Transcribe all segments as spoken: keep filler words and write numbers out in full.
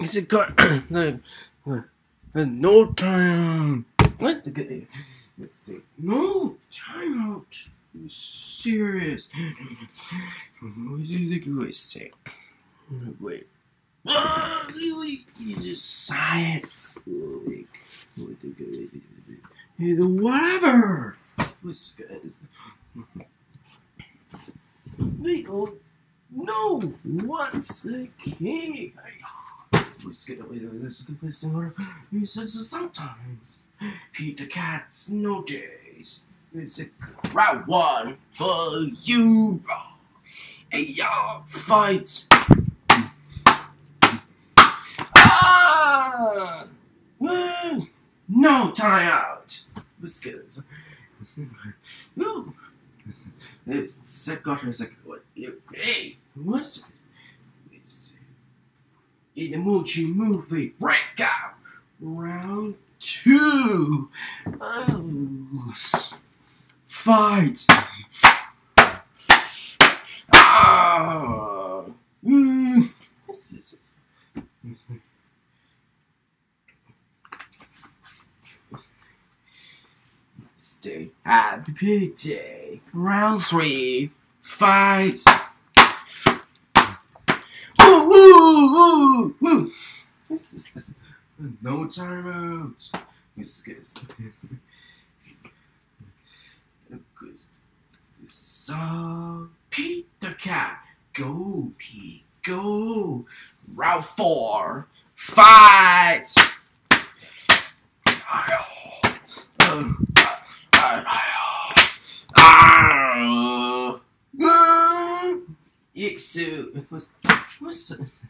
Is it got the the no time? What the? Let's see. No timeout. You serious? What do you think you would say? Wait. Oh, really? You just science. Like, whatever. What's good? Wait, oh, no. Once again. What's good? Wait, there's a good place to order. He says sometimes. Pete the Cat's no days. It's a round one for you. Hey, y'all, fight. Ah! Woo! No time out. What's good? Ooh. It's second or second. What? Hey, what's this? In the Mochi movie breakout round two. Oh, fight. Ah. Mm. Stay happy day. Round three. Fight. Woo, woo, woo, woo. This is this. No time out. This is so Pete the Cat. Go, Pete. Go. Round four. Fight. Iksu. What's what's this?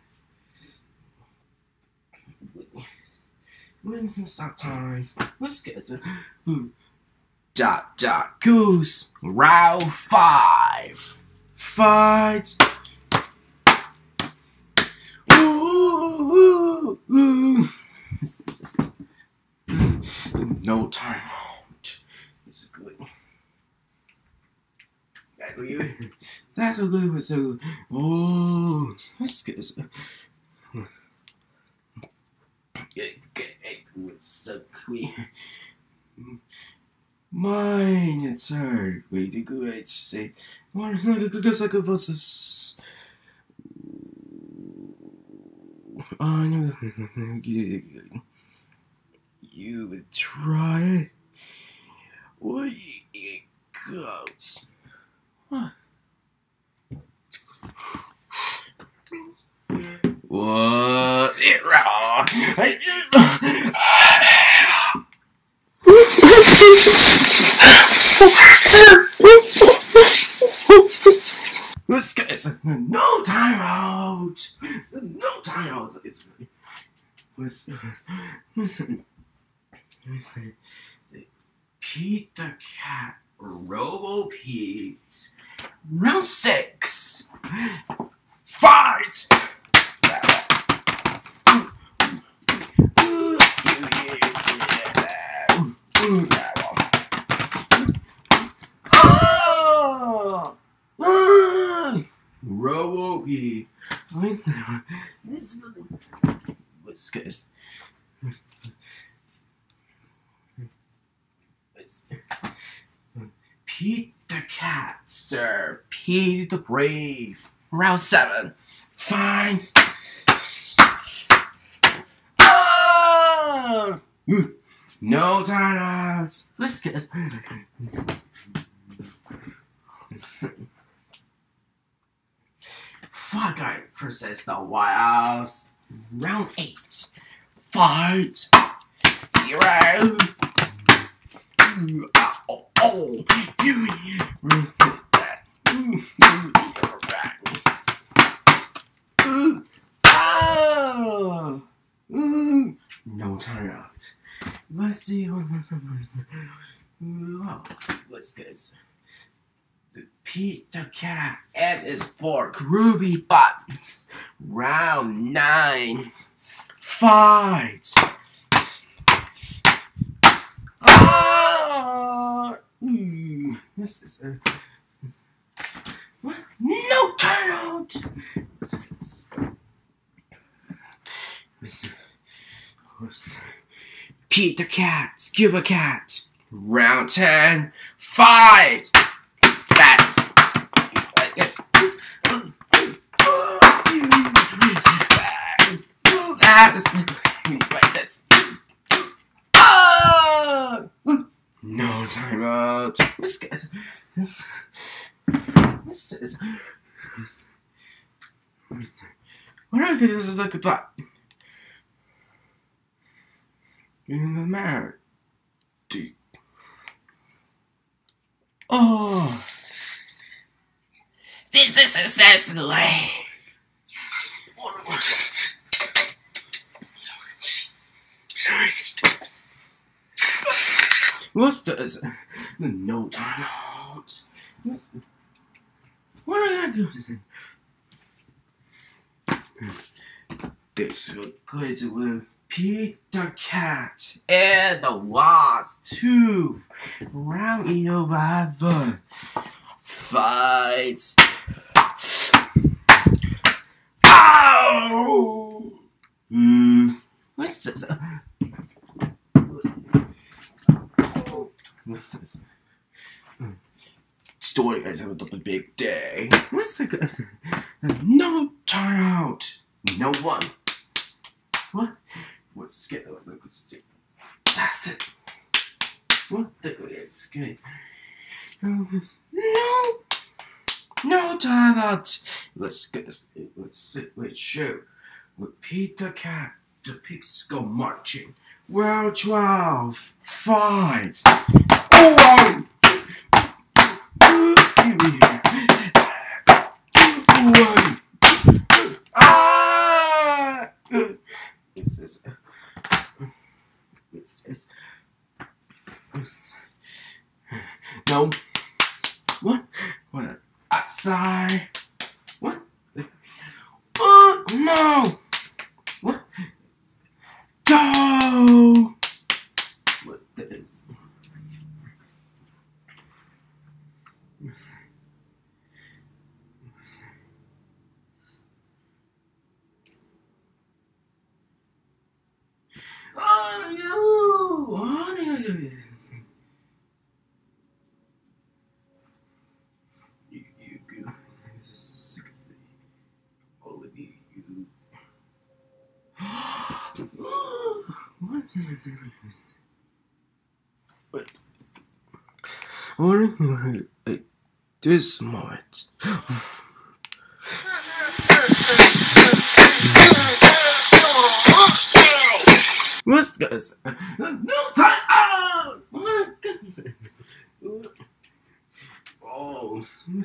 When sometimes what's good? Dot dot goose. Round five. Fight. Ooh, ooh, ooh. No time out. It's good. That's a good one. So, oh, that's good. It was so quick. Mine turn. Wait, the good say. What is not a good second versus? Oh, no. You would try it. What it goes. What? What? It wrong. This guy's no time out. No time out. It's listen. Listen. Listen. Pete the Cat. Robo Pete. Round six. Fight. Oh! Robo Pete. This was good. Pete the Cat, sir. Pete the Brave. Round seven. Fine. Oh! No time out. Let's get this. Fuck, I possess the wilds. Round eight. Fight. Hero. Oh, oh, you that. Oh, no time out. Let's see what oh, let's get the Pete the Cat and his four groovy buttons. Round nine. Fight. Oh, mm, this is a this, what? No turnout. This, this, Pete the cat, Scuba cat. Round ten, fight! That is like this. That is like this. Oh! No time out. This guy's this this is what I think this is like a thought. In the matter. Deep. Oh, this is successfully. What's this? No time out. What's, what are you doing? This will go with Pete the cat and the wasp too. Round eleven. Fight. Ow! Mm. What's this? What's this? Story guys have a big day. What's this? No time out. No one. What? What's good? That's it. What the it's good. No, no time out. Let's get this. Let's sit with show. With Pete the cat, the pigs go marching. Round twelve, fight. Oh, ah! This is. This is. No. What? What? Outside. What? Oh no! What? No! What this? Oh, you! What are you doing? You, you, you. This is sick thing. All of you, you. What is it? Wait. What are you like this moment? What's this? No time out! What is it? Oh,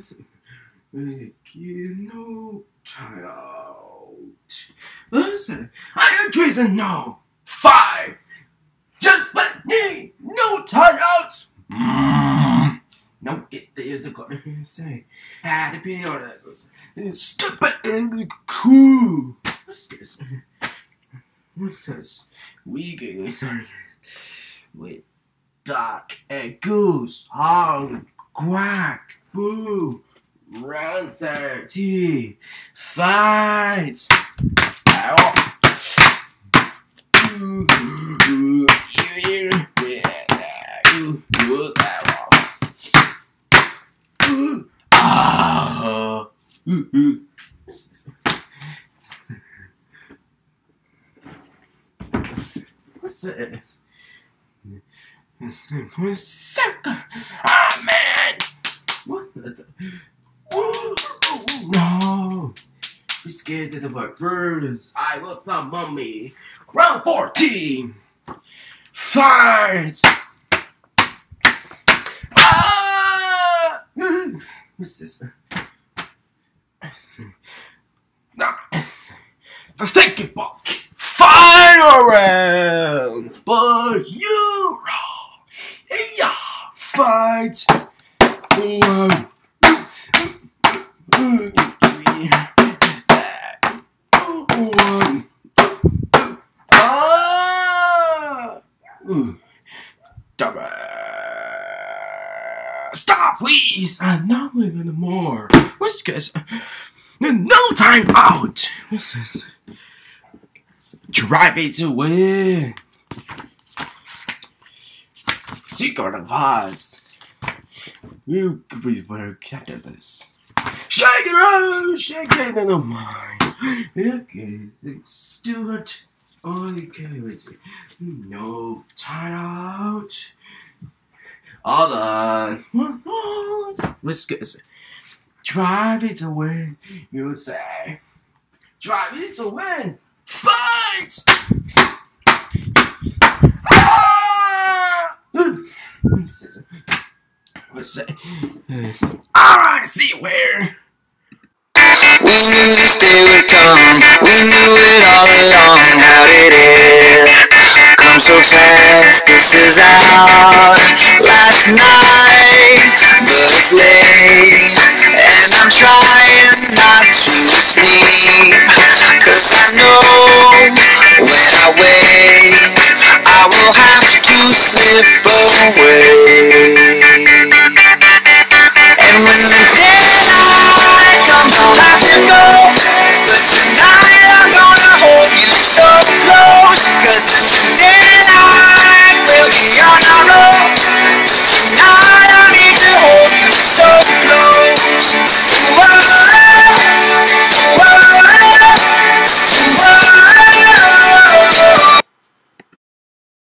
no time out. Listen, I am treason. No, five. Just but me. No time out. Mm. No, it is a good say. Had to be honest. Stupid and cool. What's this? What's this? We get started with duck and goose on quack boo. Round thirty. Fight. What's this? What's second? Ah, man! What the? Ooh, no! Be scared of the birds. I will not mummy. Round fourteen. Fight! Ah! What's this? Nice. The thinking book. Final round. But you wrong. Yeah. Fight. One. One. Ah! Double. Stop, please! I'm not moving anymore. What's this? No time out. What's this? Drive it away. Secret of Oz. You could be very kept at this. Shake it out, shake it in the mind. Okay, it's Stuart. Okay, wait. No, time out. All done. Let's get this. Drive it away, you say. Drive it away. Fight! Ah! What's that? Alright, see you where. We knew this day would come. We knew it all along. How did it come so fast? This is out last night, but it's late, and I'm trying not to sleep, 'cause I know when I wake I will have to slip away. And when the daylight comes, I'll have to go. But tonight I'm gonna hold you so close, 'cause in the daylight we'll be on our own. Tonight